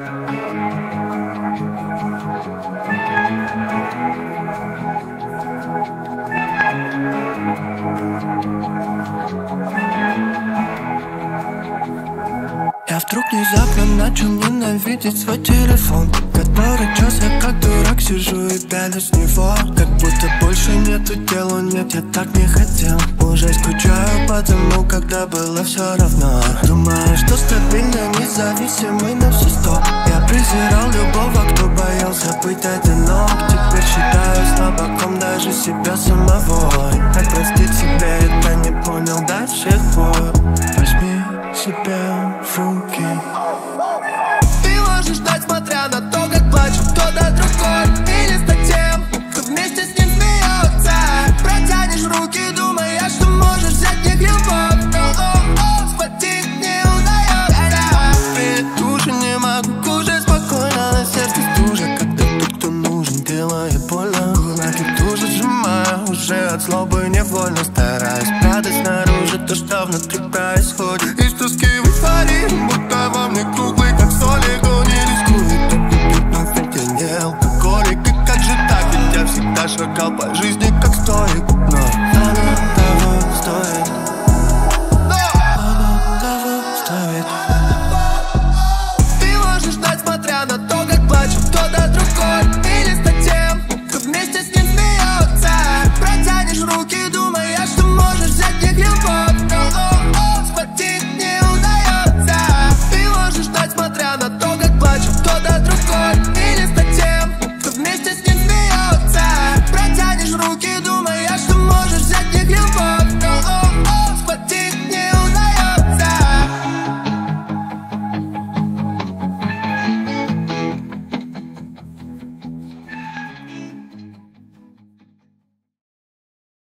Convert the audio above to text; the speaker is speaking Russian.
Я вдруг внезапно начал ненавидеть свой телефон, который час я как дурак сижу и пялюсь в него. Как будто больше нету дела, нет, я так не хотел. Уже скучаю по тому, когда было все равно. Думаю, что стабильно, независимый на все 100. Я презирал любого, кто боялся быть одинок. Теперь считаю слабаком даже себя самого. Как простить себе, это не понял до сих пор. Возьми себя в руки. Ты можешь ждать, смотря на то, как плачет кто-то другой. Или стать тем, кто вместе с ним смеется. Протянешь руки, думая, что можешь взять них любовь. Но схватить не удается. Перед уже не могу, уже спокойно, на сердце стужа. Когда тот, кто нужен, делает больно. Кулаки тоже сжимаю, уже от злобы невольно стараюсь спрятать снаружи то, что внутри происходит. Из тоски в эйфории, будто во мне круг.